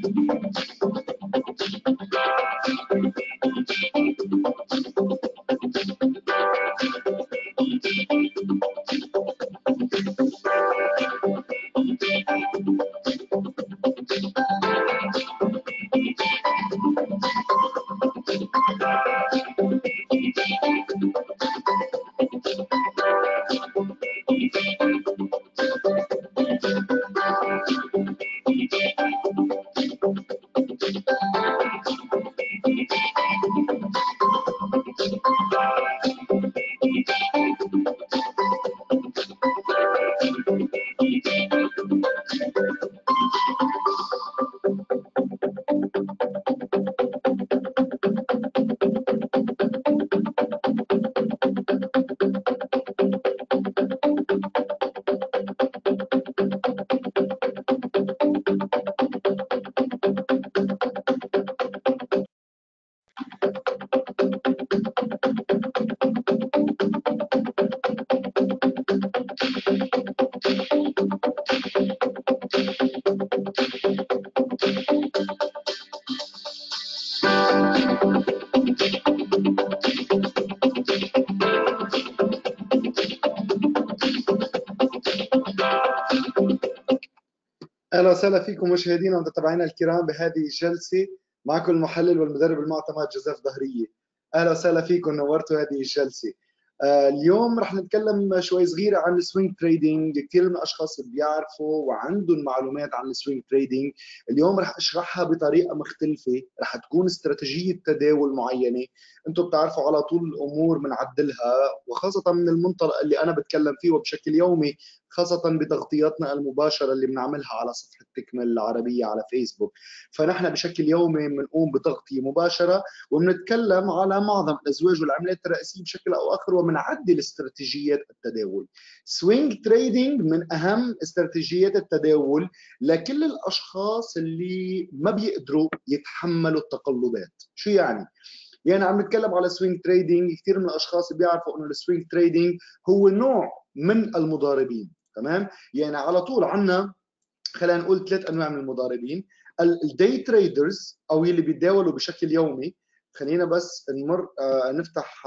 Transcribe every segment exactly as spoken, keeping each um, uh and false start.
اهلا وسهلا فيكم مشاهدينا ومتابعينا الكرام بهذه الجلسه. معكم المحلل والمدرب المعتمد جوزيف ظهريه. اهلا وسهلا فيكم، نورتوا هذه الجلسه. آه اليوم رح نتكلم شوي صغيره عن السوينج تريدينج. كثير من الاشخاص بيعرفوا وعندهم معلومات عن السوينج تريدينج. اليوم رح اشرحها بطريقه مختلفه، رح تكون استراتيجيه تداول معينه. انتم بتعرفوا على طول الامور بنعدلها، وخاصه من المنطلق اللي انا بتكلم فيه وبشكل يومي، خاصة بتغطياتنا المباشرة اللي بنعملها على صفحة تكمل العربية على فيسبوك. فنحن بشكل يومي بنقوم بتغطية مباشرة وبنتكلم على معظم الأزواج والعملات الرئيسية بشكل أو آخر، وبنعدل استراتيجيات التداول. سوينج تريدينج من أهم استراتيجيات التداول لكل الأشخاص اللي ما بيقدروا يتحملوا التقلبات. شو يعني؟ يعني عم نتكلم على سوينج تريدينج، كثير من الاشخاص بيعرفوا انه السوينج تريدينج هو نوع من المضاربين، تمام؟ يعني على طول عندنا، خلينا نقول ثلاث انواع من المضاربين: الدي تريدرز او اللي بيتداولوا بشكل يومي. خلينا بس نمر آه نفتح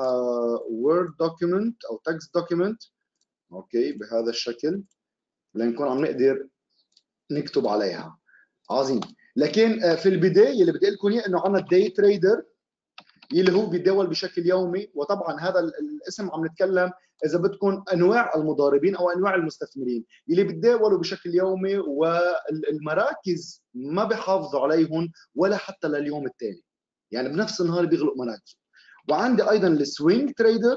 وورد آه دوكيمنت او تكست دوكيمنت، اوكي، بهذا الشكل لنكون عم نقدر نكتب عليها. عظيم. لكن آه في البدايه اللي بدي لكم اياه انه عندنا الدي تريدر اللي هو بيتداول بشكل يومي، وطبعا هذا الاسم عم نتكلم اذا بدكم انواع المضاربين او انواع المستثمرين اللي بيتداولوا بشكل يومي، والمراكز ما بيحافظوا عليهم ولا حتى لليوم الثاني، يعني بنفس النهار بيغلقوا مراكزهم. وعندي ايضا السوينج تريدر،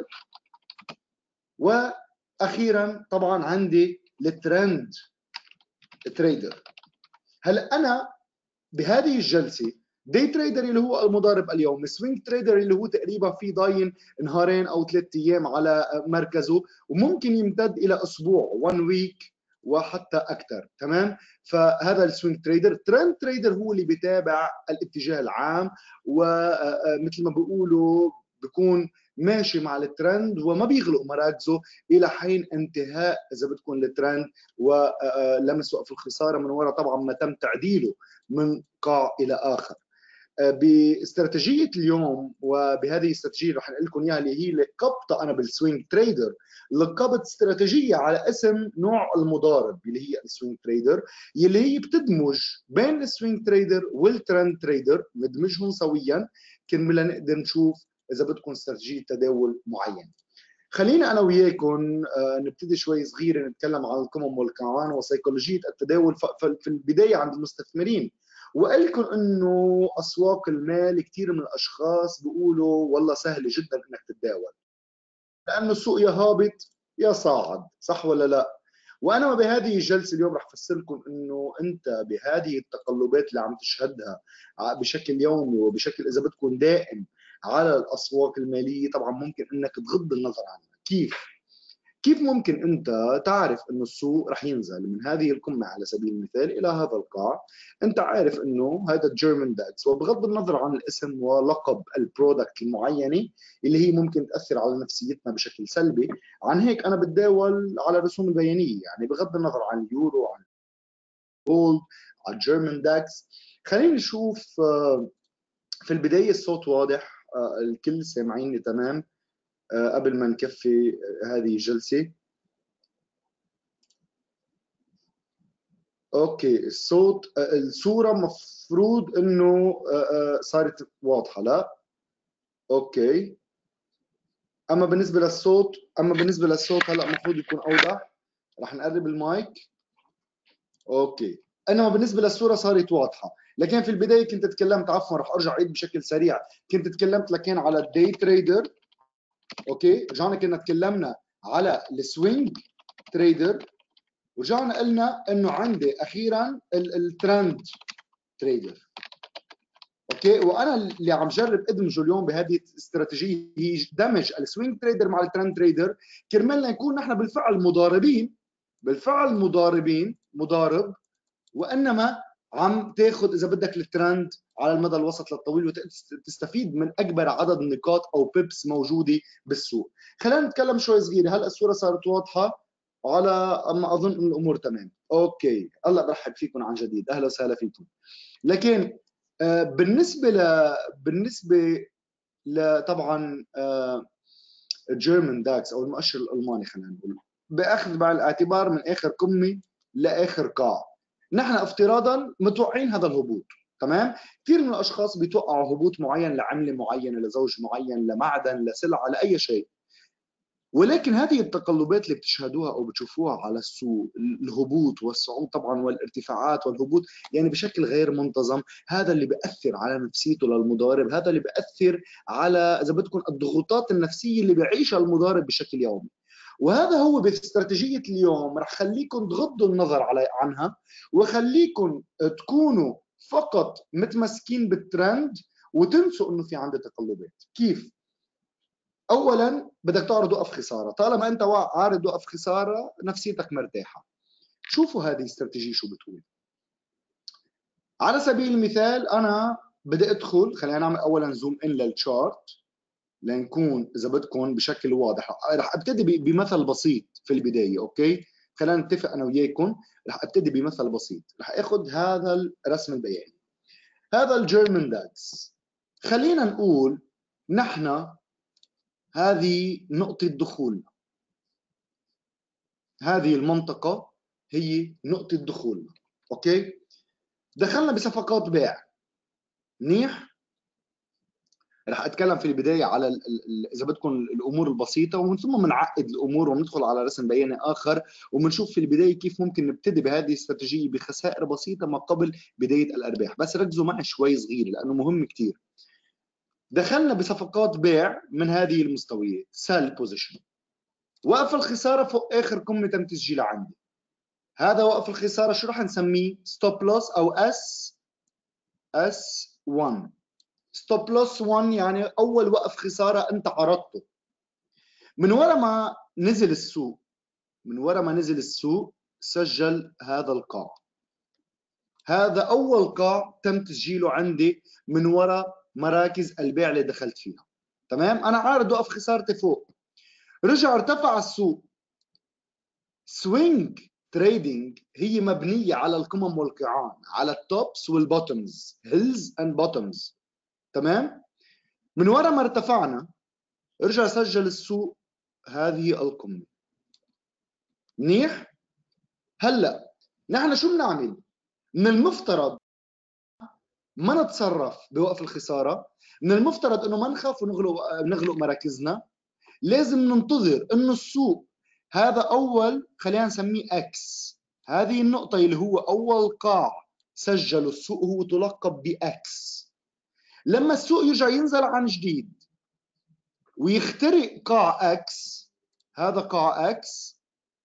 واخيرا طبعا عندي الترند تريدر. هلا انا بهذه الجلسه دي تريدر اللي هو المضارب اليوم، سوينج تريدر اللي هو تقريبا في ضاين نهارين او ثلاث ايام على مركزه، وممكن يمتد الى اسبوع، وان ويك وحتى اكثر، تمام؟ فهذا السوينج تريدر. ترند تريدر هو اللي بيتابع الاتجاه العام، ومثل ما بيقولوا بيكون ماشي مع الترند وما بيغلق مراكزه الى حين انتهاء اذا بدكم الترند ولمس وقف الخساره من وراء طبعا ما تم تعديله من قاع الى اخر. باستراتيجيه اليوم وبهذه الاستراتيجيه رح نقول لكم اياها اللي هي لقبتها انا بالسوينج تريدر، لقبت استراتيجيه على اسم نوع المضارب اللي هي السوينج تريدر، اللي هي بتدمج بين السوينج تريدر والترند تريدر، ندمجهم سويا كرمال نقدر نشوف اذا بدكم استراتيجيه تداول معينه. خلينا انا وياكم نبتدي شوي صغيره نتكلم عن القمم والقاعان وسيكولوجيه التداول في البدايه عند المستثمرين. وقال لكم انه اسواق المال كثير من الاشخاص بيقولوا والله سهله جدا انك تتداول، لانه السوق يا هابط يا صاعد، صح ولا لا؟ وانا بهذه الجلسه اليوم رح افسر لكم انه انت بهذه التقلبات اللي عم تشهدها بشكل يومي وبشكل اذا بدكم دائم على الاسواق الماليه، طبعا ممكن انك تغض النظر عنها. كيف؟ كيف ممكن انت تعرف انه السوق رح ينزل من هذه القمه على سبيل المثال الى هذا القاع؟ انت عارف انه هذا الجيرمان داكس، وبغض النظر عن الاسم ولقب البرودكت المعينه اللي هي ممكن تاثر على نفسيتنا بشكل سلبي، عن هيك انا بتداول على الرسوم البيانيه، يعني بغض النظر عن اليورو، عن الجولد، عن الجيرمان داكس. خلينا نشوف في البدايه الصوت واضح، الكل سامعيني تمام قبل ما نكفي هذه الجلسه. اوكي الصوت الصوره مفروض انه صارت واضحه لا؟ اوكي. اما بالنسبه للصوت اما بالنسبه للصوت هلا المفروض يكون اوضح. رح نقرب المايك. اوكي. انما بالنسبه للصوره صارت واضحه، لكن في البدايه كنت تكلمت، عفوا رح ارجع اعيد بشكل سريع، كنت تكلمت لكن على الدي تريدر. اوكي، رجعنا كنا تكلمنا على السوينج تريدر، ورجعنا قلنا انه عندي اخيرا الترند تريدر. اوكي، وانا اللي عم جرب ادمجه اليوم بهذه الاستراتيجيه هي دمج السوينج تريدر مع الترند تريدر، كرمال نكون نحن بالفعل مضاربين، بالفعل مضاربين مضارب، وانما عم تاخذ اذا بدك الترند على المدى الوسط للطويل وتستفيد من اكبر عدد النقاط او بيبس موجوده بالسوق. خلينا نتكلم شوي صغيره. هلا الصوره صارت واضحه على اما اظن ان الامور تمام. اوكي، هلا برحب فيكم عن جديد، اهلا وسهلا فيكم. لكن آه بالنسبه ل بالنسبه ل طبعا الجيرمان داكس او المؤشر الالماني، خلينا نقول باخذ بعين الاعتبار من اخر قمه لاخر قاع، نحن افتراضا متوقعين هذا الهبوط. تمام. كثير من الاشخاص بيتوقعوا هبوط معين لعمله معينه، لزوج معين، لمعدن، لسلعه، لاي شيء، ولكن هذه التقلبات اللي بتشهدوها او بتشوفوها على السوق، الهبوط والصعود طبعا والارتفاعات والهبوط يعني بشكل غير منتظم، هذا اللي بياثر على نفسيته للمضارب، هذا اللي بياثر على اذا بدكم الضغوطات النفسيه اللي بيعيشها المضارب بشكل يومي. وهذا هو باستراتيجيه اليوم رح خليكم تغضوا النظر علي عنها، وخليكم تكونوا فقط متمسكين بالترند وتنسوا انه في عندي تقلبات. كيف؟ اولا بدك تعرض وقف خساره، طالما انت عارض وقف خساره نفسيتك مرتاحه. شوفوا هذه الاستراتيجيه شو بتقول. على سبيل المثال انا بدي ادخل، خلينا نعمل اولا زوم ان للشارت لنكون اذا بدكم بشكل واضح. رح ابتدي بمثل بسيط في البدايه. اوكي، خلينا نتفق انا وياكم. رح ابتدي بمثل بسيط، رح اخذ هذا الرسم البياني، هذا الجيرمان داكس. خلينا نقول نحن هذه نقطه دخولنا، هذه المنطقه هي نقطه دخولنا. اوكي، دخلنا بصفقات بيع منيح. رح اتكلم في البدايه على ال ال اذا بدكم الامور البسيطه، ومن ثم بنعقد الامور وبندخل على رسم بياني اخر، وبنشوف في البدايه كيف ممكن نبتدي بهذه الاستراتيجيه بخسائر بسيطه ما قبل بدايه الارباح. بس ركزوا معي شوي صغير لانه مهم كثير. دخلنا بصفقات بيع من هذه المستويات، سيل بوزيشن، وقف الخساره فوق اخر قمه تم تسجيلها عندي. هذا وقف الخساره شو رح نسميه؟ ستوب لوس او اس اس واحد. ستوب لوس واحد يعني اول وقف خساره انت عرضته. من وراء ما نزل السوق، من وراء ما نزل السوق سجل هذا القاع. هذا اول قاع تم تسجيله عندي من وراء مراكز البيع اللي دخلت فيها. تمام، انا عارض وقف خسارتي فوق، رجع ارتفع السوق. سوينج تريدينج هي مبنيه على القمم والقاعان، على التوبس والبوتومز، هيلز اند بوتومز. تمام، من وراء ما ارتفعنا رجع سجل السوق هذه القمه. منيح. هلا نحن شو بنعمل؟ من المفترض ما نتصرف بوقف الخساره، من المفترض انه ما نخاف ونغلق نغلق مراكزنا، لازم ننتظر انه السوق هذا اول خلينا نسميه اكس، هذه النقطه اللي هو اول قاع سجله السوق هو تلقب باكس. لما السوق يرجع ينزل عن جديد ويخترق قاع اكس، هذا قاع اكس،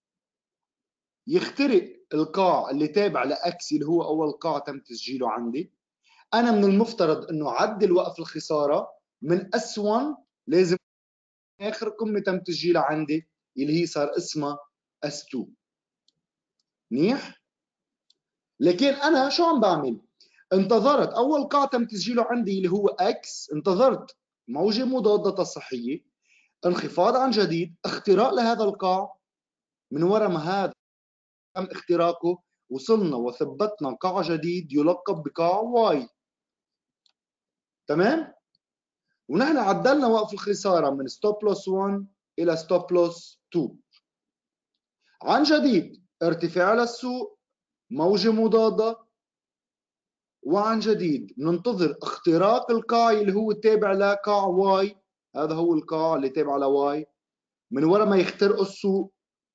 يخترق القاع اللي تابع لاكس اللي هو اول قاع تم تسجيله عندي، انا من المفترض انه عدل وقف الخساره من اس واحد لازم اخر قمه تم تسجيلها عندي اللي هي صار اسمها اس اثنين. منيح. لكن انا شو عم بعمل؟ انتظرت اول قاع تم تسجيله عندي اللي هو اكس، انتظرت موجه مضاده تصحيحيه، انخفاض عن جديد، اختراق لهذا القاع، من وراء ما هذا تم اختراقه وصلنا وثبتنا قاع جديد يلقب بقاع واي. تمام؟ ونحن عدلنا وقف الخسارة من ستوب لوس واحد إلى ستوب لوس اثنين. عن جديد ارتفاع للسوق، موجة مضادة، وعن جديد ننتظر اختراق القاع اللي هو تابع لقاع واي. هذا هو القاع اللي تابع لواي. من ورا ما يخترقوا السوق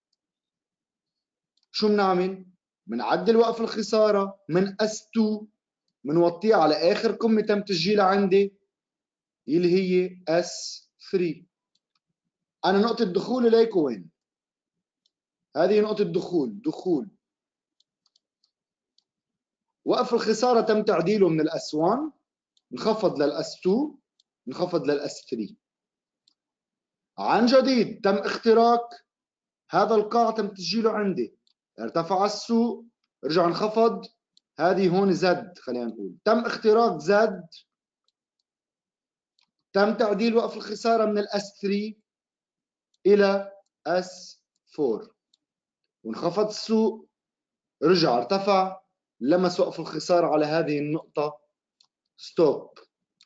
شو بنعمل؟ بنعدل وقف الخسارة من اس اثنين، بنوطيه على آخر قمة تم تسجيلها عندي اللي هي اس ثلاثة. أنا نقطة دخولي ليكو وين؟ هذه نقطة دخول دخول وقف الخسارة تم تعديله من الاس واحد، انخفض للاس اثنين، انخفض للاس ثلاثة. عن جديد تم اختراق هذا القاع تم تسجيله عندي، ارتفع السوق، رجع انخفض. هذه هون زد، خلينا نقول تم اختراق زد، تم تعديل وقف الخسارة من الاس ثلاثة إلى اس أربعة، وانخفض السوق، رجع ارتفع، لمس وقف الخسارة على هذه النقطة ستوب.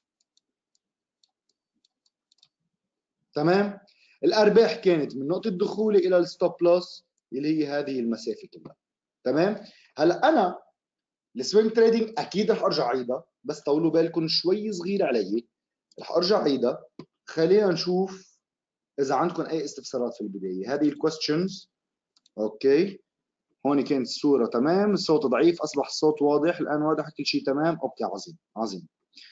تمام؟ الأرباح كانت من نقطة دخولي إلى الستوب لوس اللي هي هذه المسافة كلها. تمام؟ هلا أنا السوينج تريدينج أكيد رح أرجع عيدها، بس طولوا بالكم شوي صغير علي، رح أرجع عيدها. خلينا نشوف إذا عندكم أي استفسارات في البداية. هذه الكويستشنز. أوكي، هون كانت الصورة تمام، الصوت ضعيف، أصبح الصوت واضح، الآن واضح كل شيء تمام. أوكي، عظيم عظيم.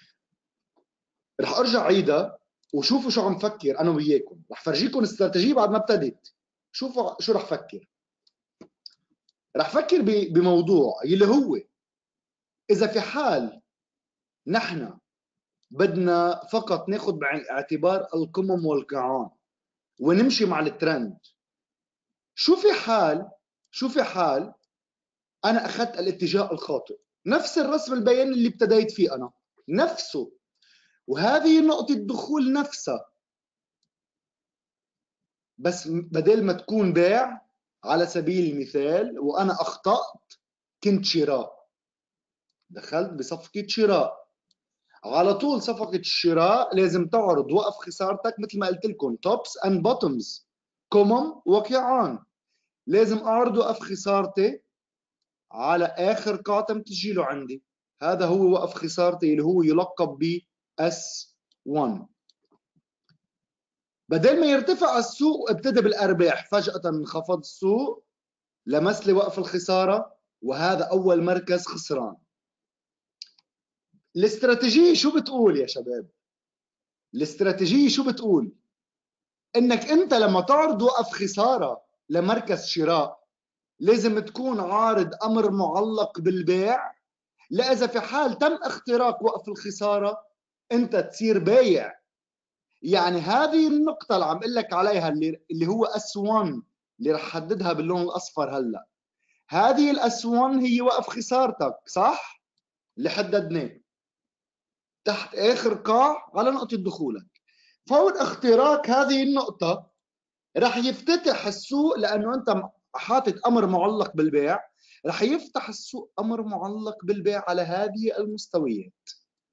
رح أرجع عيدها وشوفوا شو عم فكر أنا وياكم. رح فرجيكم استراتيجية بعد ما ابتدت. شوفوا شو رح فكر. رح فكر بموضوع اللي هو إذا في حال نحن بدنا فقط ناخذ بعين الاعتبار القمم والقاعان ونمشي مع الترند، شو في حال شو في حال أنا أخذت الاتجاه الخاطئ، نفس الرسم البياني اللي ابتديت فيه أنا نفسه، وهذه نقطة الدخول نفسها، بس بدل ما تكون بيع على سبيل المثال وأنا أخطأت كنت شراء، دخلت بصفقة شراء. على طول صفقة الشراء لازم تعرض وقف خسارتك مثل ما قلت لكم توبس اند بوتومز، قمم وقيعان. لازم اعرض وقف خسارتي على اخر قاع تم تسجيله عندي. هذا هو وقف خسارتي اللي هو يلقب ب اس واحد. بدل ما يرتفع السوق ابتدى بالارباح، فجأة انخفض السوق، لمس لي وقف الخسارة، وهذا اول مركز خسران. الاستراتيجية شو بتقول يا شباب؟ الاستراتيجية شو بتقول؟ انك انت لما تعرض وقف خسارة لمركز شراء لازم تكون عارض امر معلق بالبيع، لإذا في حال تم اختراق وقف الخسارة انت تصير بايع. يعني هذه النقطة اللي عم اقول لك عليها اللي, اللي هو اس واحد اللي رح حددها باللون الاصفر هلا، هذه الاس واحد هي وقف خسارتك، صح؟ اللي حددناه تحت اخر قاع على نقطة دخولك. فور اختراق هذه النقطة رح يفتتح السوق، لانه انت حاطط امر معلق بالبيع، رح يفتح السوق امر معلق بالبيع على هذه المستويات.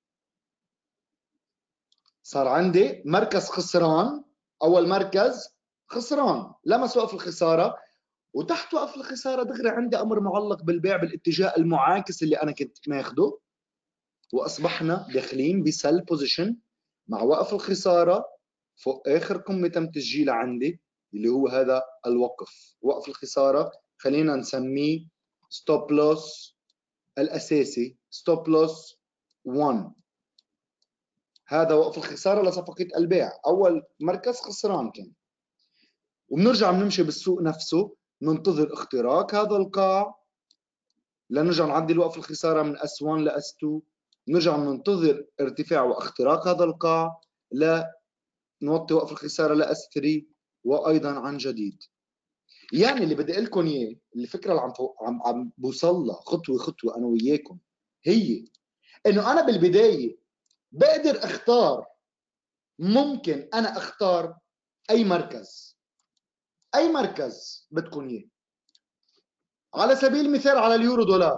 صار عندي مركز خسران، اول مركز خسران لمس وقف الخساره، وتحت وقف الخساره دغري عندي امر معلق بالبيع بالاتجاه المعاكس اللي انا كنت ماخده، واصبحنا داخلين بسل بوزيشن مع وقف الخساره فوق اخر قمه تم تسجيلها عندي اللي هو هذا الوقف. وقف الخساره خلينا نسميه ستوب لوس الاساسي، ستوب لوس واحد. هذا وقف الخساره لصفقه البيع، اول مركز خسران كان. وبنرجع بنمشي بالسوق نفسه، ننتظر اختراق هذا القاع لنرجع نعدل وقف الخساره من اس واحد لاس اثنين، نرجع ننتظر ارتفاع واختراق هذا القاع لنوطي وقف الخساره لاس ثلاثة، وايضا عن جديد. يعني اللي بدي اقول لكم اياه، الفكره اللي عم عم عم بوصل لها خطوه خطوه انا وياكم، هي انه انا بالبدايه بقدر اختار، ممكن انا اختار اي مركز، اي مركز بدكم اياه. على سبيل المثال على اليورو دولار،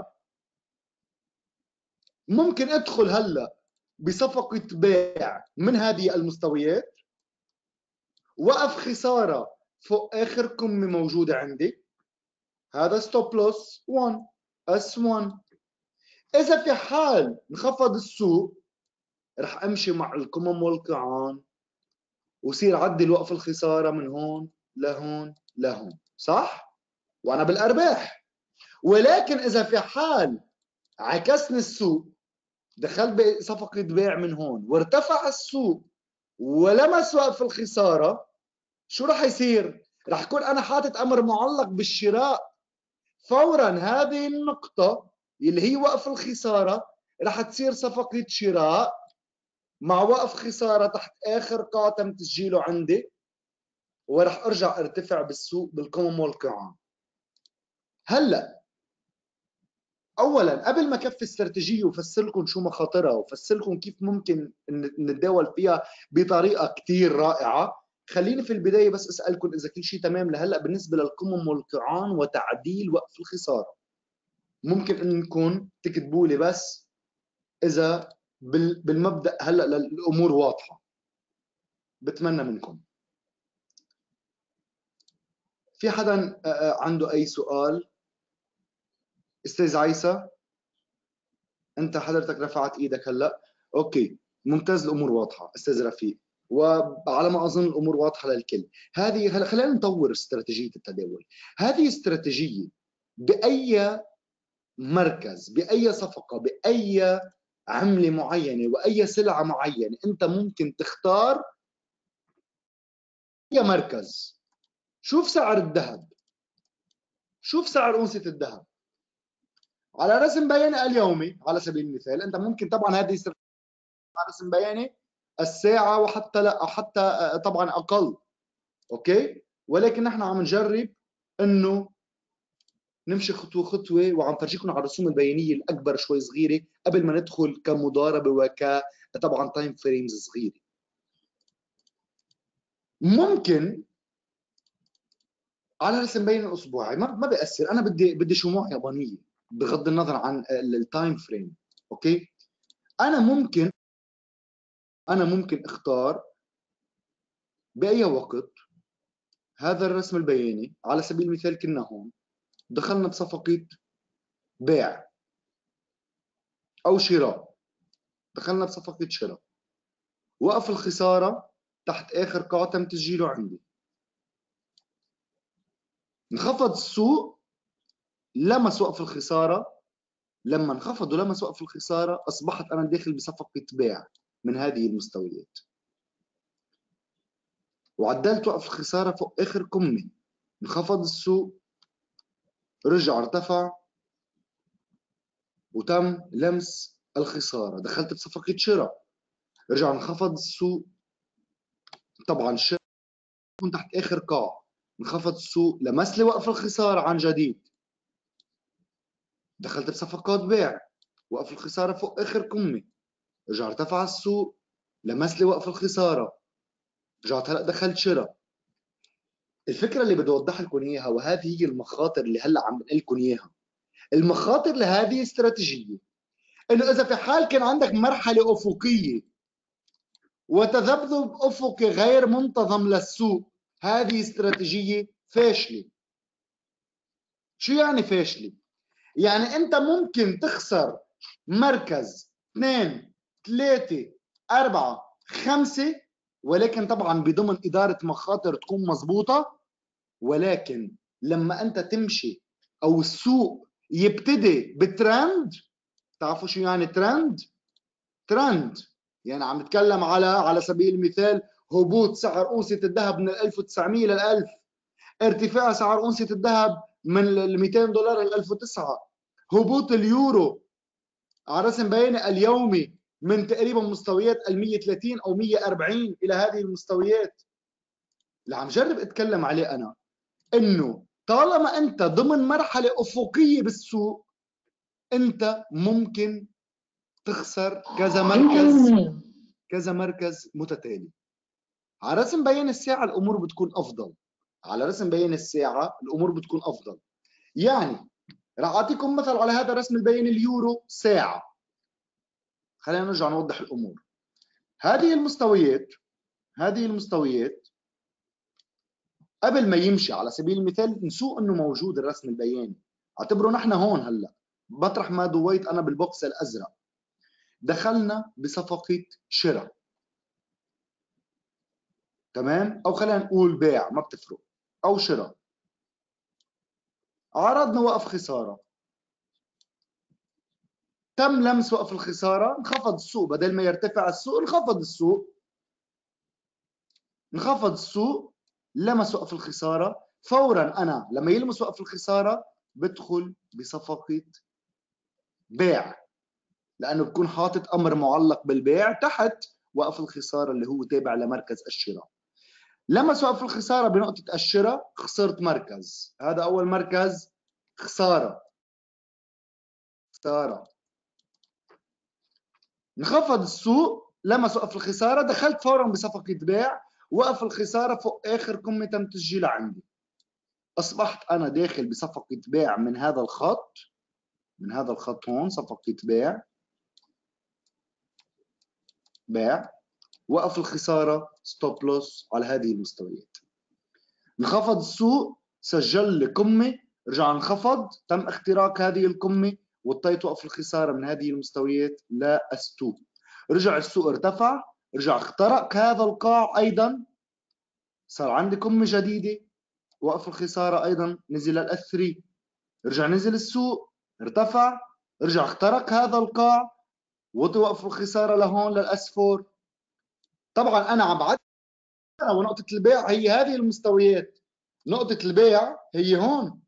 ممكن ادخل هلا بصفقة بيع من هذه المستويات، وقف خسارة فوق آخر قمة موجودة عندي، هذا ستوب لوس واحد اس واحد. إذا في حال انخفض السوق رح أمشي مع القمم والقاعان وصير عدل وقف الخسارة من هون لهون لهون، صح؟ وأنا بالأرباح. ولكن إذا في حال عكسني السوق، دخلت بصفقة بيع من هون وارتفع السوق ولمس وقف الخسارة، شو رح يصير؟ رح يكون أنا حاطط أمر معلق بالشراء فورا. هذه النقطة اللي هي وقف الخسارة رح تصير صفقة شراء مع وقف خسارة تحت آخر قاع تم تسجيله عندي، ورح أرجع ارتفع بالسوق بالقمم والقاعان. هلا اولا قبل ما كفي استراتيجيه وفسر لكم شو مخاطرها وفسر لكم كيف ممكن نتداول فيها بطريقه كثير رائعه، خليني في البدايه بس اسالكم اذا كل شيء تمام لهلا بالنسبه للقمم والقاعان وتعديل وقف الخساره. ممكن انكم تكتبوا لي بس اذا بالمبدا هلا الامور واضحه، بتمنى منكم. في حدا عنده اي سؤال؟ استاذ عيسى انت حضرتك رفعت ايدك هلا، اوكي ممتاز، الامور واضحه. استاذ رفيق، وعلى ما اظن الامور واضحه للكل. هذه هلا خلينا نطور استراتيجيه التداول. هذه استراتيجيه باي مركز، باي صفقه، باي عمله معينه واي سلعه معينه انت ممكن تختار اي مركز. شوف سعر الذهب، شوف سعر اونصه الذهب على رسم بياني اليومي على سبيل المثال. انت ممكن طبعا هذه على رسم بياني الساعه وحتى لا حتى طبعا اقل، اوكي، ولكن نحن عم نجرب انه نمشي خطوه خطوه وعم فرجيكم على الرسوم البيانيه الاكبر شوي صغيره قبل ما ندخل كمضاربه وك طبعا تايم فريمز صغيره. ممكن على رسم بياني اسبوعي ما ما بياثر، انا بدي بدي شموع يابانيه بغض النظر عن التايم فريم، اوكي. انا ممكن انا ممكن اختار باي وقت هذا الرسم البياني. على سبيل المثال كنا هون دخلنا بصفقة بيع أو شراء، دخلنا بصفقة شراء، وقف الخسارة تحت آخر قاع تم تسجيله عندي، انخفض السوق لمس وقف الخسارة. لما انخفض ولمس وقف الخسارة أصبحت أنا داخل بصفقة بيع من هذه المستويات، وعدلت وقف الخسارة فوق آخر قمة، انخفض السوق رجع ارتفع وتم لمس الخسارة، دخلت بصفقة شراء، رجع انخفض السوق، طبعا الشراء يكون تحت اخر قاع، انخفض السوق لمس لي وقف الخساره عن جديد، دخلت بصفقات بيع، وقف الخساره فوق اخر قمه، رجع ارتفع السوق لمس لي وقف الخساره، رجعت هلا دخلت شراء. الفكره اللي بدي اوضح لكم اياها، وهذه هي المخاطر اللي هلا عم بنقول لكم اياها. المخاطر لهذه الاستراتيجيه انه اذا في حال كان عندك مرحله افقيه وتذبذب افقي غير منتظم للسوق، هذه استراتيجيه فاشله. شو يعني فاشله؟ يعني انت ممكن تخسر مركز اثنين ثلاثة أربعة خمسة، ولكن طبعا بضمن إدارة مخاطر تكون مضبوطة. ولكن لما انت تمشي او السوق يبتدي بترند، تعرفوا شو يعني ترند؟ ترند يعني عم نتكلم على على سبيل المثال هبوط سعر أونصة الذهب من ألف وتسعمية لل ألف، ارتفاع سعر أونصة الذهب من ال مئتين دولار ل ألف وتسعة، هبوط اليورو على رسم بياني اليومي من تقريبا مستويات ال مئة وثلاثين او مئة وأربعين الى هذه المستويات. اللي عم جرب اتكلم عليه انا انه طالما انت ضمن مرحله افقيه بالسوق، انت ممكن تخسر كذا مركز كذا مركز متتالي. على رسم بيان الساعه الامور بتكون افضل، على رسم بيان الساعه الامور بتكون افضل. يعني راح اعطيكم مثل على هذا الرسم البياني. اليورو ساعه. خلينا نرجع نوضح الامور. هذه المستويات هذه المستويات قبل ما يمشي على سبيل المثال نسوق انه موجود الرسم البياني. اعتبروا نحن هون هلا مطرح ما دويت انا بالبوكس الازرق دخلنا بصفقه شراء، تمام؟ او خلينا نقول بيع، ما بتفرق، او شراء. عرضنا وقف خساره، تم لمس وقف الخساره، انخفض السوق، بدل ما يرتفع السوق انخفض السوق انخفض السوق لمس وقف الخساره. فورا انا لما يلمس وقف الخساره بدخل بصفقه بيع، لانه بكون حاطط امر معلق بالبيع تحت وقف الخساره اللي هو تابع لمركز الشراء. لمس وقف الخساره بنقطه الشراء، خسرت مركز، هذا اول مركز خساره خساره. انخفض السوق، لمس وقف الخساره، دخلت فورا بصفقه بيع، وقف الخساره فوق اخر قمه تم تسجيلها عندي. اصبحت انا داخل بصفقه بيع من هذا الخط، من هذا الخط هون صفقه بيع بيع وقف الخساره ستوب لوس على هذه المستويات. انخفض السوق، سجل لي قمه، رجع انخفض، تم اختراق هذه القمه، وطيت وقف الخساره من هذه المستويات ل اس اثنين. رجع السوق ارتفع، رجع اخترق هذا القاع ايضا، صار عندي قمه جديده، وقف الخساره ايضا نزل للاس ثلاثة. رجع نزل السوق ارتفع، رجع اخترق هذا القاع، وطي وقف الخساره لهون للاس أربعة. طبعا انا عم بعد ونقطه البيع هي هذه المستويات، نقطه البيع هي هون،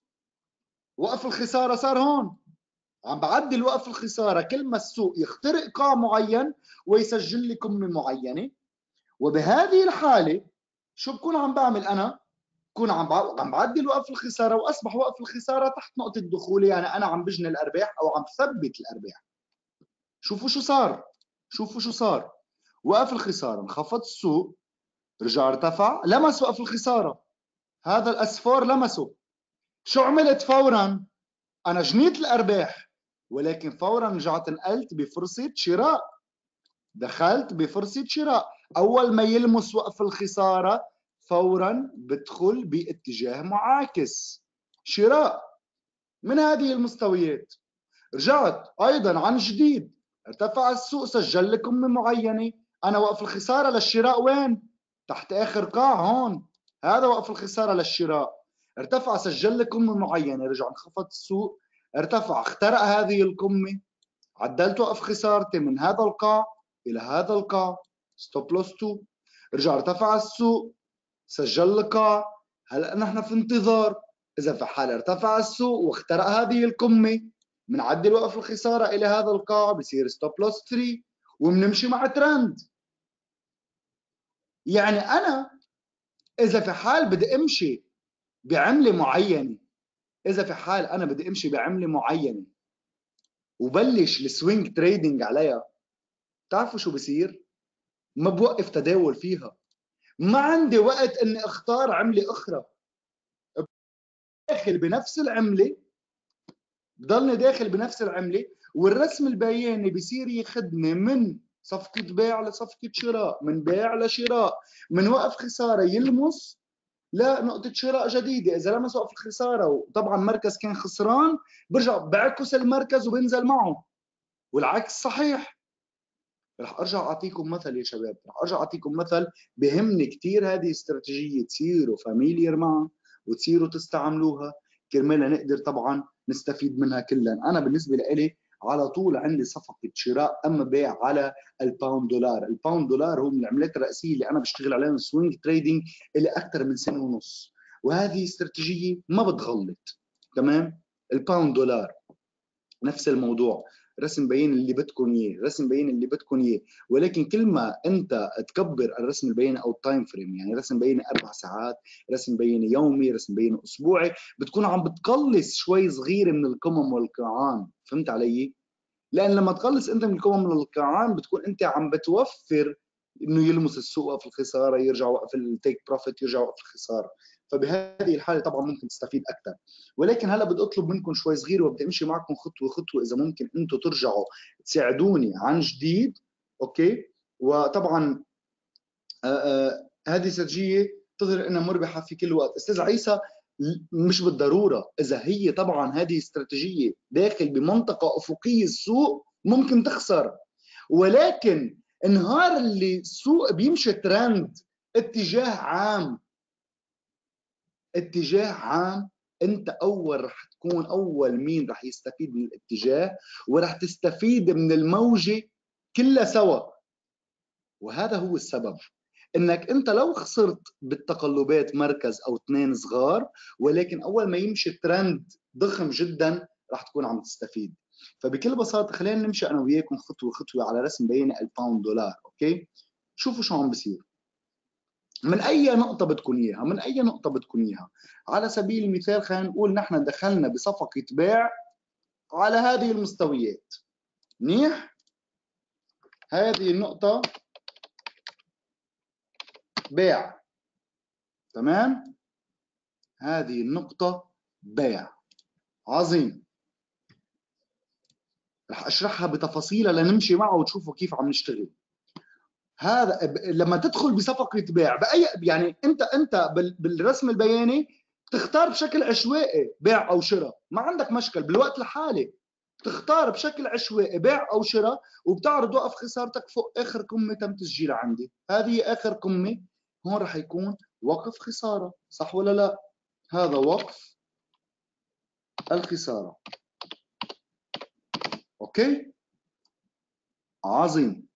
وقف الخساره صار هون. عم بعدل وقف الخساره كل ما السوق يخترق قاع معين ويسجل لي قمه معينه. وبهذه الحاله شو بكون عم بعمل انا؟ بكون عم عم بعدل وقف الخساره، واصبح وقف الخساره تحت نقطه دخولي، يعني انا عم بجني الارباح او عم ثبت الارباح. شوفوا شو صار، شوفوا شو صار. وقف الخساره، انخفض السوق، رجع ارتفع، لمس وقف الخساره، هذا الاسفار لمسه. شو عملت فورا؟ انا جنيت الارباح، ولكن فورا رجعت نقلت بفرصه شراء، دخلت بفرصه شراء. اول ما يلمس وقف الخساره فورا بدخل باتجاه معاكس شراء من هذه المستويات. رجعت ايضا عن جديد، ارتفع السوق، سجل لي قمه معينه، انا وقف الخساره للشراء وين؟ تحت اخر قاع هون، هذا وقف الخساره للشراء. ارتفع سجل لي قمه معينه، رجع انخفض السوق، ارتفع اخترق هذه القمه، عدلت وقف خسارتي من هذا القاع الى هذا القاع ستوب لوس اثنين. رجع ارتفع السوق، سجل لي قاع، هلا نحن في انتظار. اذا في حال ارتفع السوق واخترق هذه القمه بنعدل وقف الخساره الى هذا القاع بصير ستوب لوس ثلاثة، وبنمشي مع ترند. يعني انا اذا في حال بدي امشي بعمله معينه اذا في حال انا بدي امشي بعمله معينه وبلش السوينج تريدنج عليها، بتعرفوا شو بصير؟ ما بوقف تداول فيها، ما عندي وقت اني اختار عمله اخرى، داخل بنفس العمله، بضلني داخل بنفس العمله، والرسم البياني بصير ياخذني من صفقه بيع لصفقه شراء، من بيع لشراء، من وقف خساره يلمس لنقطه شراء جديده. اذا لمس وقف الخساره وطبعا مركز كان خسران برجع بعكس المركز وبنزل معه، والعكس صحيح. رح ارجع اعطيكم مثل يا شباب، رح ارجع اعطيكم مثل بهمني كثير هذه الاستراتيجيه تصيروا فاميليير معها وتصيروا تستعملوها كرمال نقدر طبعا نستفيد منها كلنا. انا بالنسبه لي على طول عندي صفقه شراء اما بيع على الباوند دولار. الباوند دولار هو من العملات الرئيسيه اللي انا بشتغل عليها سوينج تريدنج اللي اكثر من سنه ونص، وهذه استراتيجيه ما بتغلط. تمام؟ الباوند دولار نفس الموضوع، رسم بيان اللي بدكم اياه، رسم بيان اللي بدكم اياه، ولكن كل ما انت تكبر الرسم البياني او التايم فريم، يعني رسم بياني اربع ساعات، رسم بياني يومي، رسم بياني اسبوعي، بتكون عم بتقلص شوي صغيره من القمم والقاعان. فهمت علي؟ لان لما تقلص انت من القمم والقاعان بتكون انت عم بتوفر انه يلمس السوق وقف الخساره، يرجع وقف التيك بروفيت، يرجع وقف الخساره. فبهذه الحاله طبعا ممكن تستفيد اكثر. ولكن هلا بدي اطلب منكم شوي صغير، وبدي امشي معكم خطوه خطوه، اذا ممكن انتم ترجعوا تساعدوني عن جديد. اوكي. وطبعا آه آه هذه استراتيجيه تظهر انها مربحه في كل وقت. استاذ عيسى، مش بالضروره، اذا هي طبعا هذه استراتيجيه داخل بمنطقه افقيه السوق ممكن تخسر، ولكن النهار اللي السوق بيمشي ترند اتجاه عام، اتجاه عام، انت اول رح تكون اول مين رح يستفيد من الاتجاه، ورح تستفيد من الموجه كلها سوا. وهذا هو السبب انك انت لو خسرت بالتقلبات مركز او اثنين صغار، ولكن اول ما يمشي ترند ضخم جدا رح تكون عم تستفيد. فبكل بساطه خلينا نمشي انا وياكم خطوه خطوه على رسم بينه الباوند دولار. اوكي. شوفوا شو عم بصير. من اي نقطه بدكم اياها، من اي نقطه بدكم اياها. على سبيل المثال خلينا نقول نحن دخلنا بصفقه بيع على هذه المستويات. منيح. هذه النقطه بيع. تمام. هذه النقطه بيع. عظيم. رح اشرحها بتفاصيلها لنمشي معه وتشوفوا كيف عم نشتغل. هذا لما تدخل بصفقه بيع باي، يعني انت انت بالرسم البياني بتختار بشكل عشوائي بيع او شراء، ما عندك مشكل بالوقت الحالي. بتختار بشكل عشوائي بيع او شراء، وبتعرض وقف خسارتك فوق اخر قمه تم تسجيلها عندي. هذه اخر قمه، هون رح يكون وقف خساره، صح ولا لا؟ هذا وقف الخساره. اوكي. عظيم.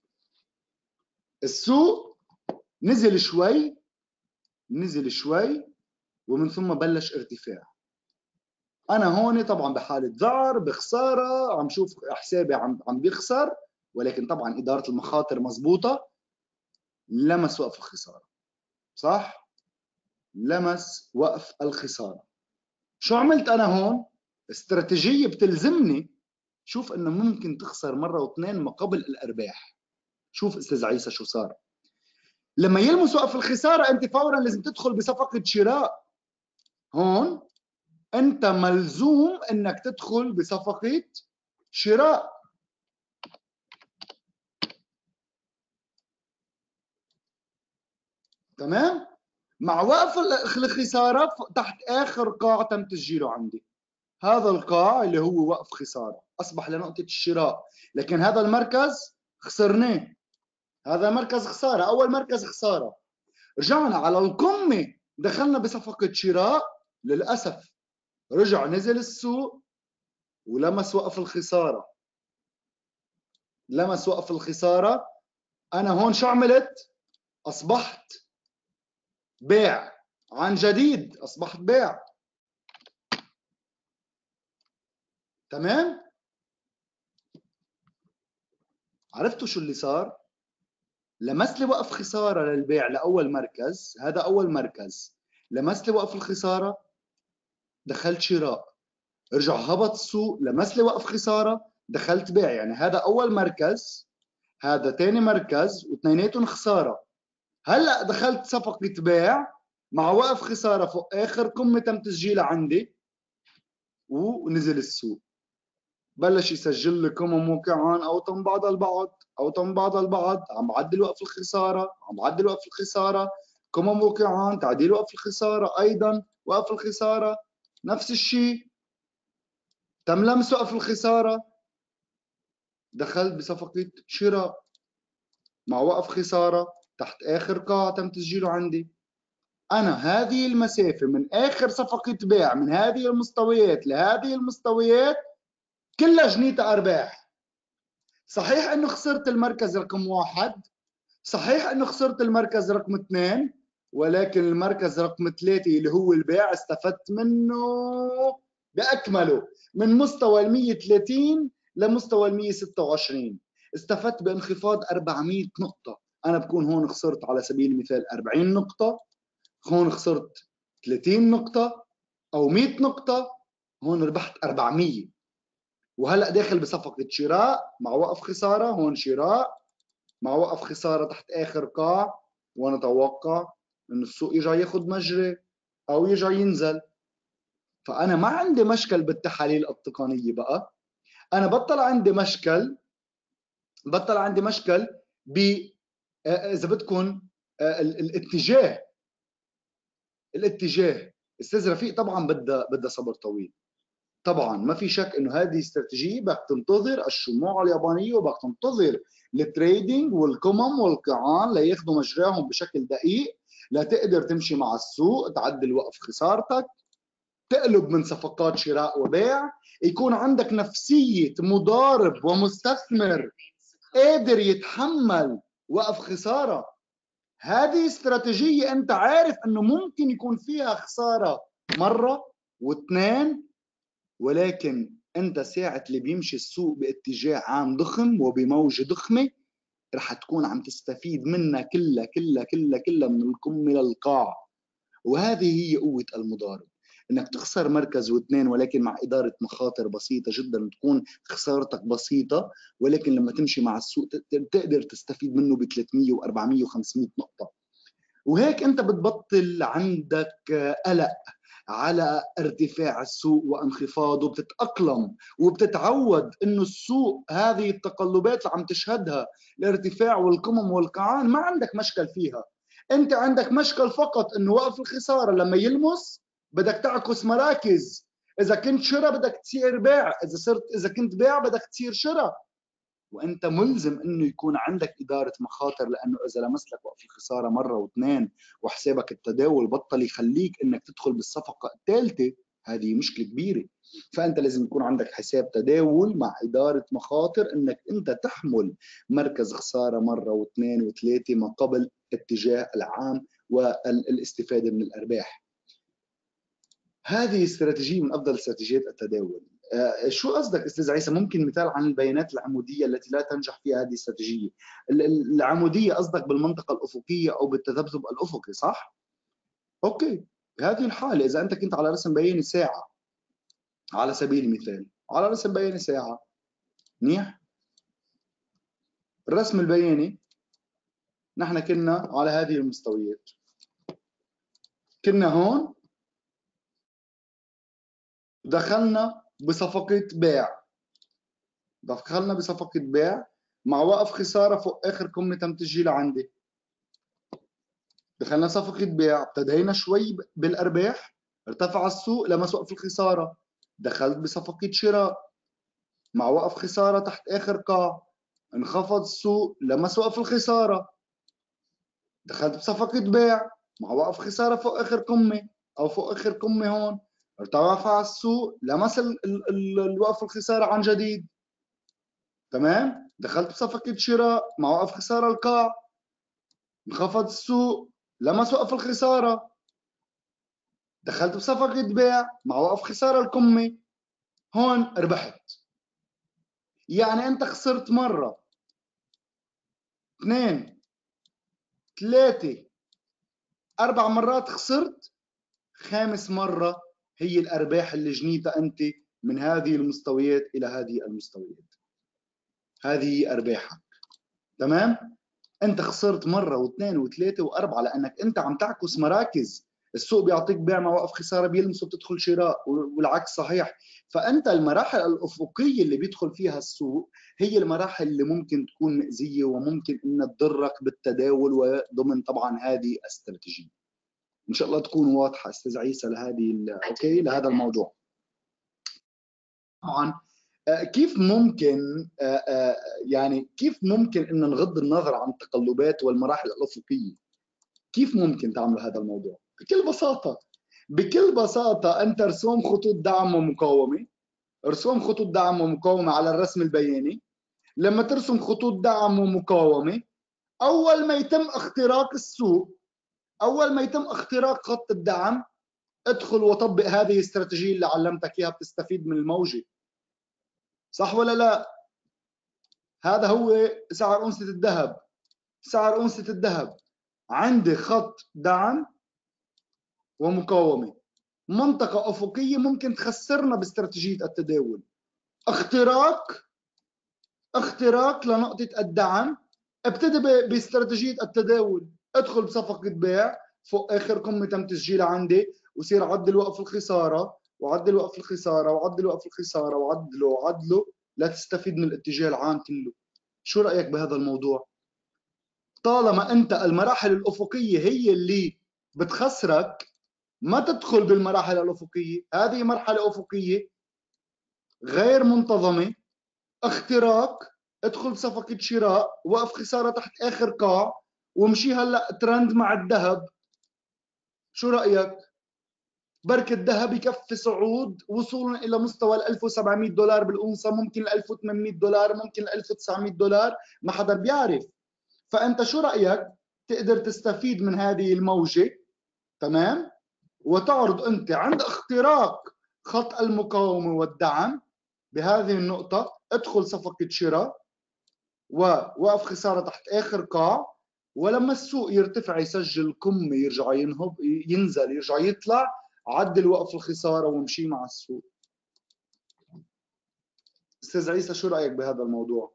السوق نزل شوي، نزل شوي ومن ثم بلش ارتفاع. انا هون طبعا بحاله ذعر بخساره، عم شوف حسابي عم عم بيخسر، ولكن طبعا اداره المخاطر مضبوطه. لمس وقف الخساره، صح؟ لمس وقف الخساره. شو عملت انا هون؟ استراتيجيه بتلزمني شوف انه ممكن تخسر مره واثنين ما قبل الارباح. شوف استاذ عيسى شو صار. لما يلمس وقف الخساره انت فورا لازم تدخل بصفقه شراء. هون انت ملزوم انك تدخل بصفقه شراء. تمام. مع وقف الخساره تحت اخر قاع تم تسجيله عندي. هذا القاع اللي هو وقف خساره اصبح لنقطه الشراء، لكن هذا المركز خسرناه. هذا مركز خساره، اول مركز خساره. رجعنا على القمه دخلنا بصفقه شراء، للاسف رجع نزل السوق ولمس وقف الخساره. لمس وقف الخساره. انا هون شو عملت؟ اصبحت بيع عن جديد، اصبحت بيع. تمام. عرفتوا شو اللي صار؟ لمس لي وقف خساره للبيع لاول مركز، هذا اول مركز. لمس لي وقف الخساره، دخلت شراء. رجع هبط السوق، لمس لي وقف خساره، دخلت بيع. يعني هذا اول مركز، هذا ثاني مركز، واثنيناتهم خساره. هلا دخلت صفقه بيع مع وقف خساره فوق اخر قمه تم تسجيلها عندي، ونزل السوق. بلش يسجل لكم موقعان او تم بعض البعض او تم بعض البعض. عم بعدل وقف الخساره، عم بعدل وقف الخساره. كما موقعان تعديل وقف الخساره، ايضا وقف الخساره نفس الشيء. تم لمس وقف الخساره، دخلت بصفقه شراء مع وقف خساره تحت اخر قاع تم تسجيله عندي. انا هذه المسافه من اخر صفقه بيع من هذه المستويات لهذه المستويات كلها جنيتها ارباح. صحيح انه خسرت المركز رقم واحد، صحيح انه خسرت المركز رقم اثنين، ولكن المركز رقم ثلاثة اللي هو البيع استفدت منه باكمله. من مستوى ال مية وثلاثين لمستوى ال مية وستة وعشرين استفدت بانخفاض أربعمية نقطة. انا بكون هون خسرت على سبيل المثال أربعين نقطة، هون خسرت ثلاثين نقطة او مية نقطة، هون ربحت أربعمية. وهلا داخل بصفقة شراء مع وقف خسارة، هون شراء مع وقف خساره تحت اخر قاع، ونتوقع انه السوق يرجع ياخذ مجري او يرجع ينزل. فانا ما عندي مشكل بالتحاليل التقنيه بقى، انا بطل عندي مشكل بطل عندي مشكل ب اذا بدكم الاتجاه الاتجاه استاذ رفيق. طبعا بدها بدها صبر طويل، طبعا ما في شك انه هذه استراتيجيه بدك تنتظر الشموع اليابانيه، وبدك تنتظر التريدينج والقمم والقيعان لياخذوا مجراهم بشكل دقيق، لتقدر تمشي مع السوق، تعدل وقف خسارتك، تقلب من صفقات شراء وبيع، يكون عندك نفسيه مضارب ومستثمر قادر يتحمل وقف خساره. هذه استراتيجيه انت عارف انه ممكن يكون فيها خساره مره واثنين، ولكن انت ساعة اللي بيمشي السوق باتجاه عام ضخم وبموجة ضخمة رح تكون عم تستفيد منها كلها كلها كلها كلها من القمة للقاع. وهذه هي قوة المضارب، انك تخسر مركز واثنين ولكن مع ادارة مخاطر بسيطة جدا، تكون خسارتك بسيطة، ولكن لما تمشي مع السوق تقدر تستفيد منه ب ثلاثمية وأربعمية وخمسمية نقطة. وهيك انت بتبطل عندك قلق على ارتفاع السوق وانخفاضه، بتتأقلم وبتتعود انه السوق هذه التقلبات اللي عم تشهدها الارتفاع والقمم والقاعان ما عندك مشكل فيها. انت عندك مشكل فقط انه وقف الخسارة لما يلمس بدك تعكس مراكز، اذا كنت شراء بدك تصير بيع، اذا صرت اذا كنت بيع بدك تصير شراء. وانت ملزم انه يكون عندك اداره مخاطر، لانه اذا لمس لك وقف الخساره مره واثنين وحسابك التداول بطل يخليك انك تدخل بالصفقه الثالثه، هذه مشكله كبيره. فانت لازم يكون عندك حساب تداول مع اداره مخاطر، انك انت تحمل مركز خساره مره واثنين وثلاثه ما قبل اتجاه العام والاستفاده من الارباح. هذه استراتيجيه من افضل استراتيجيات التداول. آه شو قصدك استاذ عيسى؟ ممكن مثال عن البيانات العموديه التي لا تنجح فيها هذه الاستراتيجيه؟ العموديه قصدك بالمنطقه الافقيه او بالتذبذب الافقي، صح؟ اوكي، بهذه الحاله اذا انت كنت على رسم بياني ساعه على سبيل المثال، على رسم بياني ساعه منيح، الرسم البياني نحن كنا على هذه المستويات، كنا هون دخلنا بصفقه بيع دخلنا بصفقه بيع مع وقف خساره فوق اخر قمه تم تسجيل عندي. دخلنا صفقه بيع، ابتدينا شوي بالارباح، ارتفع السوق لمس وقف الخساره، دخلت بصفقه شراء مع وقف خساره تحت اخر قاع، انخفض السوق لمس وقف الخساره، دخلت بصفقه بيع مع وقف خساره فوق اخر قمه او فوق اخر قمه هون، ارتفع السوق لمس ال ال ال الوقف الخساره عن جديد. تمام، دخلت بصفقه شراء مع وقف خساره القاع، انخفض السوق لمس وقف الخساره، دخلت بصفقه بيع مع وقف خساره القمه، هون ربحت. يعني انت خسرت مره اثنين ثلاثه اربع مرات خسرت، خامس مره هي الارباح اللي جنيتها انت من هذه المستويات الى هذه المستويات، هذه ارباحك. تمام، انت خسرت مره واثنين وثلاثه واربعه لانك انت عم تعكس مراكز، السوق بيعطيك بيع مع وقف خساره بيلمسه بتدخل شراء والعكس صحيح. فانت المراحل الافقيه اللي بيدخل فيها السوق هي المراحل اللي ممكن تكون مأزيه وممكن انها تضرك بالتداول، وضمن طبعا هذه الاستراتيجيه. ان شاء الله تكون واضحه استاذ عيسى لهذه اوكي لهذا الموضوع. طبعا كيف ممكن يعني كيف ممكن ان نغض النظر عن التقلبات والمراحل الافقيه؟ كيف ممكن تعمل هذا الموضوع؟ بكل بساطه بكل بساطه انت رسوم خطوط دعم ومقاومه، رسوم خطوط دعم ومقاومه على الرسم البياني. لما ترسم خطوط دعم ومقاومه، اول ما يتم اختراق السوق، اول ما يتم اختراق خط الدعم، ادخل وطبق هذه الاستراتيجيه اللي علمتك اياها، بتستفيد من الموجه. صح ولا لا؟ هذا هو سعر أنصة الذهب. سعر أنصة الذهب عندي خط دعم ومقاومة، منطقة أفقية ممكن تخسرنا باستراتيجية التداول. اختراق اختراق لنقطة الدعم ابتدي باستراتيجيه التداول، ادخل بصفقه بيع فوق اخر قمه تم تسجيلها عندي، وصير عدل وقف الخساره وعدل وقف الخساره وعدل وقف الخساره وعدله وعدله لتستفيد من الاتجاه العام كله. شو رايك بهذا الموضوع؟ طالما انت المراحل الافقيه هي اللي بتخسرك، ما تدخل بالمراحل الافقيه، هذه مرحله افقيه غير منتظمه، اختراق، ادخل صفقه شراء، وقف خساره تحت اخر قاع، وامشي هلا ترند مع الذهب. شو رايك؟ بركة الذهب يكفي صعود وصولا الى مستوى ال ألف وسبعمئة دولار بالاونصه، ممكن ال ألف وثمانمئة دولار، ممكن ال ألف وتسعمئة دولار، ما حدا بيعرف. فانت شو رايك؟ تقدر تستفيد من هذه الموجه، تمام، وتعرض انت عند اختراق خط المقاومه والدعم بهذه النقطه، ادخل صفقه شراء ووقف خساره تحت اخر قاع، ولما السوق يرتفع يسجل قمه يرجع ينهب ينزل يرجع يطلع، عدل وقف الخساره وامشي مع السوق. استاذ عيسى شو رايك بهذا الموضوع؟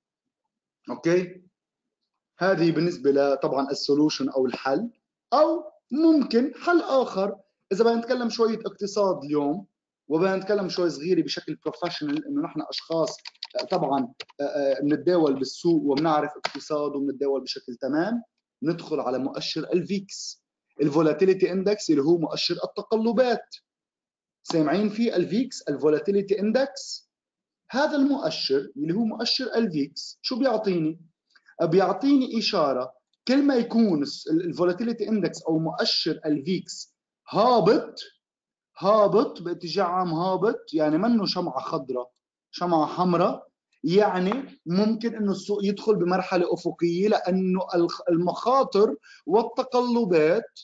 اوكي، هذه بالنسبه ل طبعا السولوشن او الحل، او ممكن حل اخر اذا بدنا نتكلم شويه اقتصاد اليوم، وبدنا نتكلم شوي صغيره بشكل بروفيشنال، انه نحن اشخاص طبعا بنتداول بالسوق وبنعرف اقتصاد وبنتداول بشكل تمام. ندخل على مؤشر الفيكس، الفولاتيليتي اندكس، اللي هو مؤشر التقلبات. سامعين فيه الفيكس، الفولاتيليتي اندكس؟ هذا المؤشر اللي هو مؤشر الفيكس شو بيعطيني؟ بيعطيني اشاره كل ما يكون الفولاتيليتي اندكس او مؤشر الفيكس هابط، هابط باتجاه عام هابط، يعني منه شمعه خضراء، شمعه حمراء، يعني ممكن انه السوق يدخل بمرحله افقيه، لانه المخاطر والتقلبات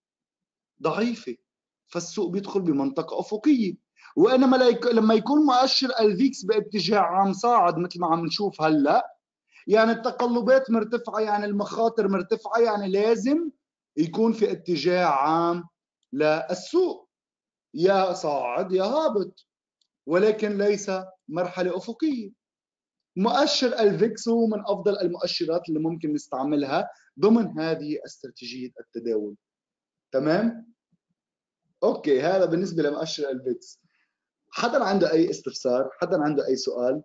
ضعيفه، فالسوق بيدخل بمنطقه افقيه. وانما لما يكون مؤشر الفيكس باتجاه عام صاعد مثل ما عم نشوف هلا، يعني التقلبات مرتفعه، يعني المخاطر مرتفعه، يعني لازم يكون في اتجاه عام للسوق، يا صاعد يا هابط، ولكن ليس مرحله افقيه. مؤشر الفيكس هو من افضل المؤشرات اللي ممكن نستعملها ضمن هذه استراتيجيه التداول. تمام؟ اوكي، هذا بالنسبه لمؤشر الفيكس. حدا عنده اي استفسار؟ حدا عنده اي سؤال؟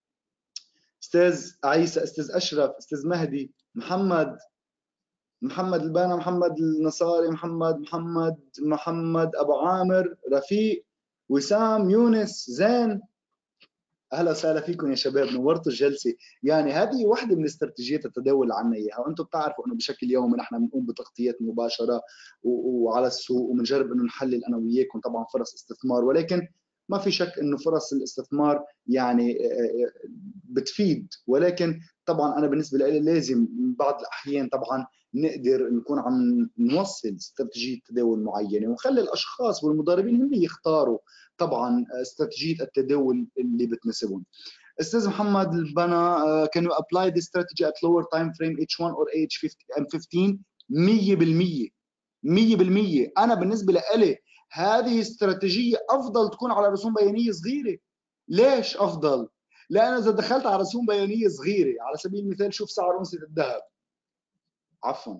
استاذ عيسى، استاذ اشرف، استاذ مهدي، محمد، محمد البانا، محمد النصاري، محمد محمد محمد ابو عامر، رفيق، وسام، يونس، زين، اهلا وسهلا فيكم يا شباب، نورتوا الجلسه. يعني هذه واحده من استراتيجيات التداول اللي عنا اياها، وانتم بتعرفوا انه بشكل يومي نحن بنقوم بتغطيات مباشره وعلى السوق، وبنجرب انه نحلل انا وياكم طبعا فرص استثمار، ولكن ما في شك انه فرص الاستثمار يعني بتفيد، ولكن طبعا انا بالنسبه لي لازم بعض الاحيان طبعا نقدر نكون عم نوصل استراتيجيه تداول معينه، ونخلي الاشخاص والمضاربين هم يختاروا طبعا استراتيجيه التداول اللي بتناسبهم. استاذ محمد البنا، uh, can you apply this strategy at lower time frame إتش واحد or إتش خمستاشر؟ مية بالمية مية بالمية. انا بالنسبه لي هذه استراتيجيه افضل تكون على رسوم بيانيه صغيره. ليش افضل؟ لانه اذا دخلت على رسوم بيانيه صغيره، على سبيل المثال شوف سعر اونصه الذهب، عفوا،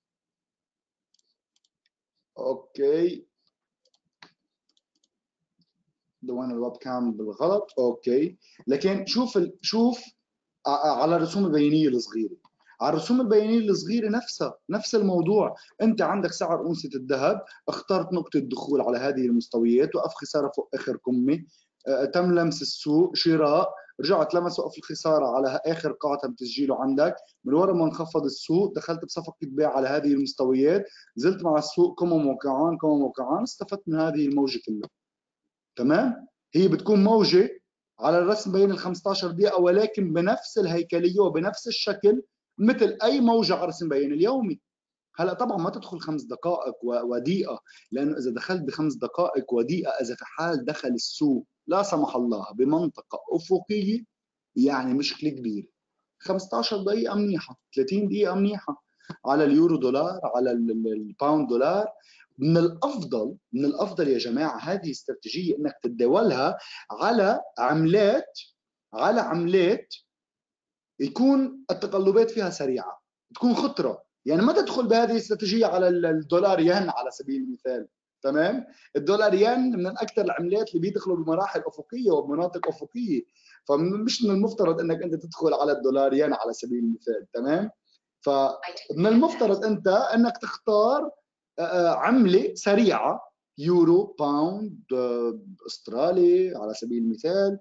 اوكي، دوان الويب كام بالغلط، اوكي، لكن شوف ال... شوف على الرسوم البيانيه الصغيره، على الرسوم البيانيه الصغيره نفسها نفس الموضوع. انت عندك سعر اونصه الذهب، اخترت نقطه دخول على هذه المستويات، وقف خساره فوق اخر قمه، آه، تم لمس السوق شراء، رجعت لمس وقف الخساره على اخر قاع تم تسجيله عندك، من ورا ما انخفض السوق دخلت بصفقه بيع على هذه المستويات، نزلت مع السوق قمم وقعان قمم وقعان، استفدت من هذه الموجه كلها. تمام؟ هي بتكون موجه على الرسم بين ال خمستاشر دقيقه، ولكن بنفس الهيكليه وبنفس الشكل مثل اي موجه على رسم بين اليومي. هلا طبعا ما تدخل خمس دقائق ودقيقه، لانه اذا دخلت بخمس دقائق ودقيقه، اذا في حال دخل السوق لا سمح الله بمنطقه افقيه، يعني مشكله كبيره. خمستاشر دقيقه منيحه، ثلاثين دقيقه منيحه، على اليورو دولار، على الباوند دولار. من الافضل من الافضل يا جماعه هذه استراتيجيه انك تتداولها على عملات، على عملات يكون التقلبات فيها سريعه، تكون خطره، يعني ما تدخل بهذه الاستراتيجيه على الدولار ين على سبيل المثال. تمام؟ الدولار ين من اكثر العملات اللي بيدخلوا بمراحل افقيه وبمناطق افقيه، فمش من المفترض انك انت تدخل على الدولار ين على سبيل المثال. تمام؟ فمن المفترض انت انك تختار عمله سريعه، يورو، باوند، استرالي على سبيل المثال،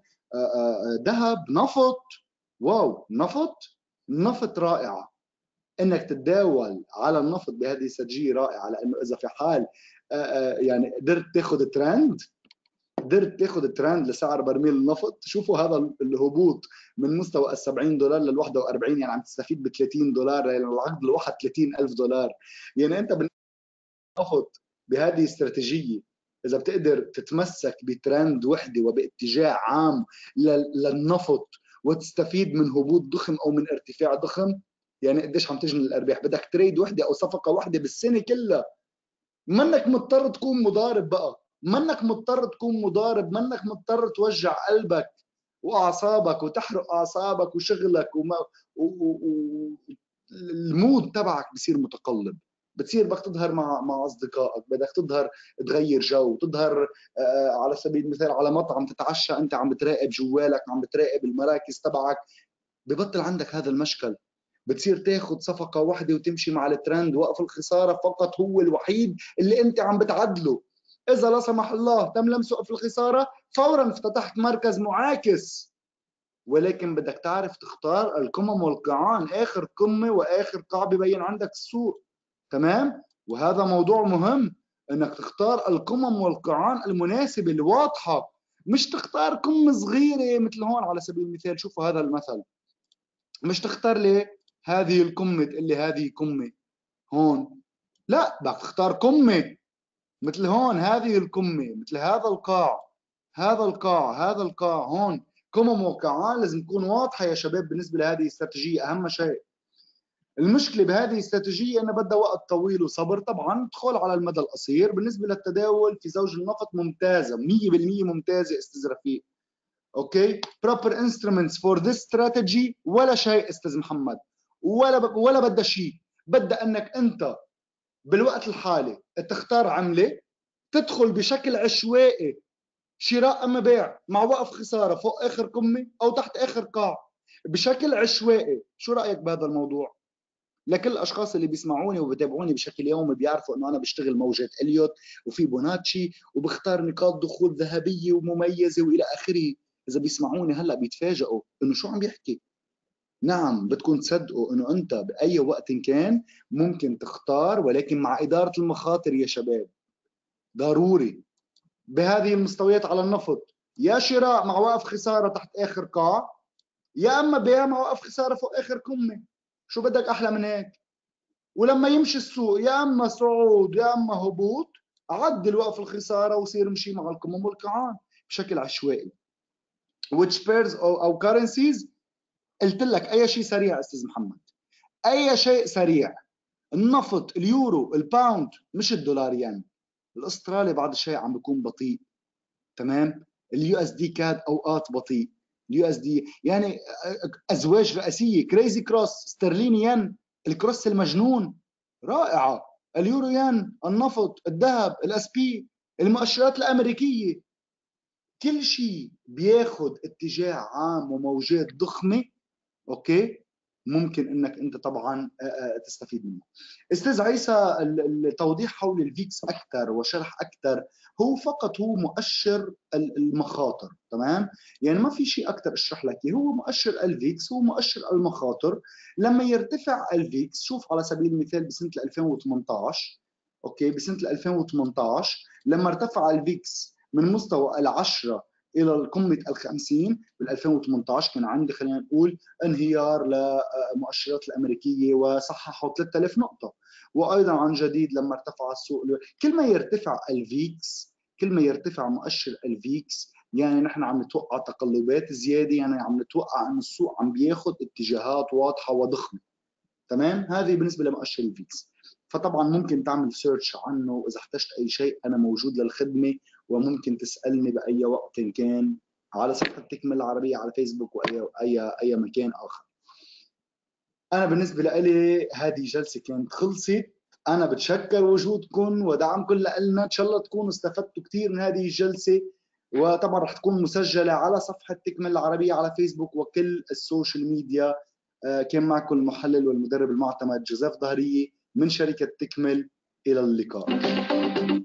ذهب، نفط. واو، نفط، نفط رائعه. انك تتداول على النفط بهذه الاستراتيجيه رائعه، لانه اذا في حال يعني قدرت تاخذ ترند، قدرت تاخذ ترند لسعر برميل النفط. شوفوا هذا الهبوط من مستوى ال سبعين دولار لل واحد وأربعين، يعني عم تستفيد ب ثلاثين دولار، يعني العقد الواحد ثلاثين ألف دولار. يعني انت بالنفط بهذه الاستراتيجيه اذا بتقدر تتمسك بترند وحده وباتجاه عام للنفط وتستفيد من هبوط ضخم او من ارتفاع ضخم، يعني قديش عم تجني الارباح؟ بدك تريد وحده او صفقه وحده بالسنه كلها. منك مضطر تكون مضارب بقى، منك مضطر تكون مضارب، منك مضطر توجع قلبك واعصابك وتحرق اعصابك وشغلك وما و... و... و... المود تبعك بصير متقلب، بتصير بدك تظهر مع مع اصدقائك، بدك تظهر تغير جو، تظهر آه على سبيل المثال على مطعم تتعشى انت عم بتراقب جوالك، عم بتراقب المراكز تبعك، ببطل عندك هذا المشكل. بتصير تاخذ صفقه واحده وتمشي مع الترند، وقف الخساره فقط هو الوحيد اللي انت عم بتعدله. اذا لا سمح الله تم لمس وقف الخساره، فورا افتتحت مركز معاكس. ولكن بدك تعرف تختار القمم والقاعان، اخر قمه واخر قاع ببين عندك السوق. تمام؟ وهذا موضوع مهم، انك تختار القمم والقاعان المناسبه الواضحه، مش تختار قمه صغيره مثل هون على سبيل المثال. شوفوا هذا المثل، مش تختار لي هذه القمه تقول لي هذه قمه هون، لا، بدك تختار قمه مثل هون، هذه القمه مثل هذا القاع، هذا القاع، هذا القاع. هون قمم وقاعان لازم تكون واضحه يا شباب بالنسبه لهذه الاستراتيجيه، اهم شيء. المشكله بهذه الاستراتيجيه انها بدها وقت طويل وصبر. طبعا تدخل على المدى القصير بالنسبه للتداول في زوج النفط ممتازه، مية بالمية ممتازه استاذ رفيق. اوكي، proper instruments for this strategy ولا شيء استاذ محمد، ولا ب... ولا بدها شيء. بدها انك انت بالوقت الحالي تختار عمله، تدخل بشكل عشوائي شراء اما بيع مع وقف خساره فوق اخر قمه او تحت اخر قاع بشكل عشوائي. شو رايك بهذا الموضوع؟ لكل الاشخاص اللي بيسمعوني وبتابعوني بشكل يومي بيعرفوا انه انا بشتغل موجات اليوت وفي بوناتشي وبختار نقاط دخول ذهبيه ومميزه والى اخره. اذا بيسمعوني هلا بيتفاجئوا انه شو عم بيحكي. نعم، بدكم تصدقوا انه انت باي وقت كان ممكن تختار، ولكن مع اداره المخاطر يا شباب. ضروري بهذه المستويات على النفط، يا شراء مع وقف خساره تحت اخر قاع، يا اما بيع مع وقف خساره فوق اخر قمه. شو بدك احلى من هيك؟ ولما يمشي السوق يا اما صعود يا اما هبوط، عدل وقف الخساره وصير امشي مع القمم والقاعان بشكل عشوائي. which pairs او او currencies؟ قلت لك اي شيء سريع استاذ محمد، اي شيء سريع. النفط، اليورو، الباوند، مش الدولار ين. الاسترالي بعض الشيء عم بيكون بطيء. تمام؟ اليو اس دي كاد اوقات بطيء. اليو اس دي يعني ازواج رئيسيه، كريزي كروس، استرليني ين، الكروس المجنون رائعه، اليورو ين، النفط، الذهب، الاس بي، المؤشرات الامريكيه. كل شيء بياخذ اتجاه عام وموجات ضخمه. اوكي، ممكن انك انت طبعا تستفيد منه. استاذ عيسى، التوضيح حول الفيكس اكثر وشرح اكثر، هو فقط هو مؤشر المخاطر. تمام؟ يعني ما في شيء اكثر اشرح لك، هو مؤشر الفيكس، هو مؤشر المخاطر. لما يرتفع الفيكس، شوف على سبيل المثال بسنه ألفين وثمانية عشر، اوكي، بسنه ألفين وثمانية عشر لما ارتفع الفيكس من مستوى العشرة الى القمه الخمسين بال ألفين وثمانية عشر، كان عندي خلينا نقول انهيار للمؤشرات الامريكيه وصححوا ثلاثة آلاف نقطه. وايضا عن جديد لما ارتفع السوق، كل ما يرتفع الفيكس، كل ما يرتفع مؤشر الفيكس، يعني نحن عم نتوقع تقلبات زياده، يعني عم نتوقع ان السوق عم بياخذ اتجاهات واضحه وضخمه. تمام؟ هذه بالنسبه لمؤشر الفيكس. فطبعا ممكن تعمل سيرش عنه، واذا احتجت اي شيء انا موجود للخدمه، وممكن تسالني باي وقت كان على صفحه تكمل العربيه على فيسبوك واي اي اي مكان اخر. انا بالنسبه لي هذه جلسه كانت خلصت. انا بتشكر وجودكم ودعمكم لنا، ان شاء الله تكونوا استفدتوا كثير من هذه الجلسه، وطبعا رح تكون مسجله على صفحه تكمل العربيه على فيسبوك وكل السوشيال ميديا. كان معكم المحلل والمدرب المعتمد جوزيف ظهريه من شركه تكمل. الى اللقاء.